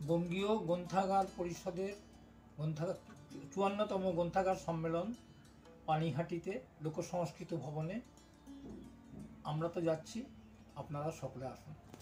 বঙ্গীয় গ্রন্থাগার পরিষদের গ্রন্থাগার ৫৪তম গ্রন্থাগার সম্মেলন পানিহাটিতে লোকসংস্কৃত ভবনে। আমরা তো যাচ্ছি, আপনারা সকলে আসুন।